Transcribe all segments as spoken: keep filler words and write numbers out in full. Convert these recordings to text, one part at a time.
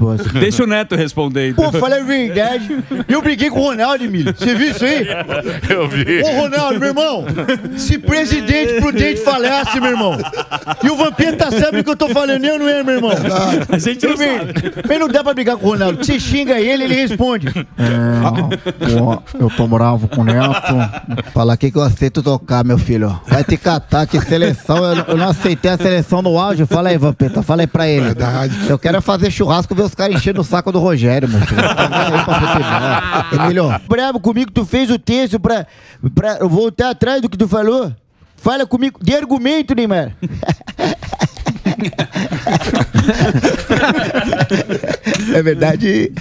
resposta. Deixa o Neto responder, então. Pô, falei a verdade. Eu briguei com o Ronaldo, Emílio. Você viu isso aí? Eu vi. Ô, Ronaldo, meu irmão, se presidente prudente falece, meu irmão, e o Vampeta sabe o que eu tô falando, eu não é, meu irmão? A gente não Bem, sabe. mas não dá pra brigar com o Ronaldo. Você xinga ele, ele responde. É, pô, eu tô bravo com o Neto. Fala aqui que eu aceito tocar, meu filho. Vai te catar, que seleção. Eu, eu não aceitei a seleção no auge. Fala aí, Vampeta, fala aí pra ele. Verdade. Eu quero é fazer churrasco e ver os caras enchendo o saco do Rogério, meu filho. Emílio, bravo comigo, tu fez o texto pra, pra eu voltar atrás do que tu falou. Fala comigo, de argumento, Neymar. É verdade.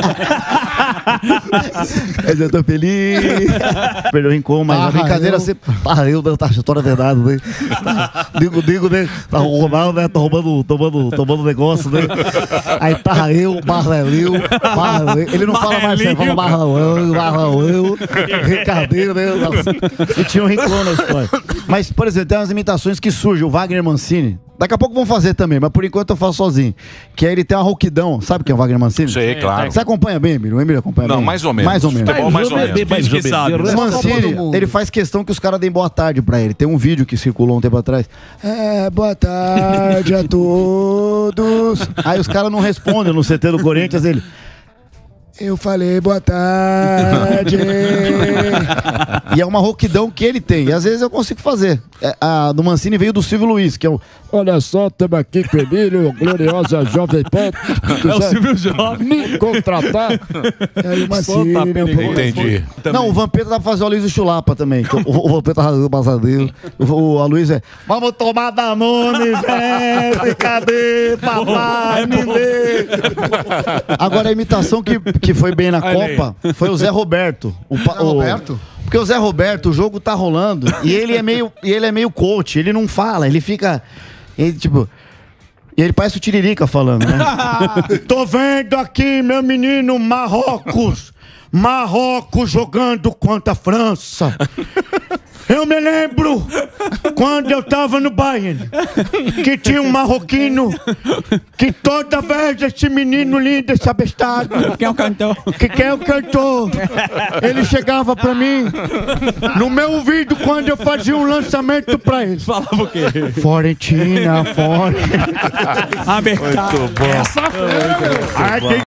Mas eu tô feliz. Perdeu o rincon, mas ah, a brincadeira eu... sempre. Ah, eu tá história é verdade, né? Digo, digo, né? Tá o Ronaldo, né? Tá roubando, tomando, tomando negócio, né? Aí tá eu, Barrelil, Barrelil. Ele não fala mais, ele fala Barrelil, Barrelil, Ricardeiro, né? E tinha um rincon na história. Mas, por exemplo, tem umas imitações que surgem. O Wagner Mancini. Daqui a pouco vão fazer também, mas por enquanto eu faço sozinho. Que aí ele tem uma rouquidão. Sabe quem é o Wagner Mancini? Sei, claro. Você acompanha bem, Emílio? O Emílio acompanha Não, bem? mais ou menos. Mais ou menos. Futebol, mais ou menos. Mais que sabe. O Mancini, ele faz questão que os caras deem boa tarde pra ele. Tem um vídeo que circulou um tempo atrás. É, boa tarde a todos. Aí os caras não respondem no C T do Corinthians, ele... Eu falei boa tarde. E é uma rouquidão que ele tem. E às vezes eu consigo fazer. É, a do Mancini veio do Silvio Luiz, que é o... Olha só, estamos aqui com o Emílio, gloriosa Jovem Pan. É o Silvio Jovem. Me contratar. É o Mancini. Entendi. Não, o Vampeta dá pra fazer o Aloysio Chulapa também. O, o, o Vampeta rasgou o passadeiro. O, o Aloysio é... Vamos tomar Danone, velho. Cadê, papai? Me dê. Agora a imitação que... que foi bem na Olha Copa, aí. Foi o Zé Roberto. O, Zé o, Roberto? Porque o Zé Roberto, o jogo tá rolando e ele é meio, e ele é meio coach, ele não fala, ele fica... Ele, tipo... E ele parece o Tiririca falando, né? Tô vendo aqui, meu menino, Marrocos. Marrocos jogando contra a França. Eu me lembro quando eu tava no Bayern, que tinha um marroquino, que toda vez esse menino lindo, esse abestado, que é o cantor, que, que é o cantor, ele chegava pra mim, no meu ouvido, quando eu fazia um lançamento pra ele. Falava o quê? Florentina, fora. Abertar. Muito bom. Essa foi. Muito bom.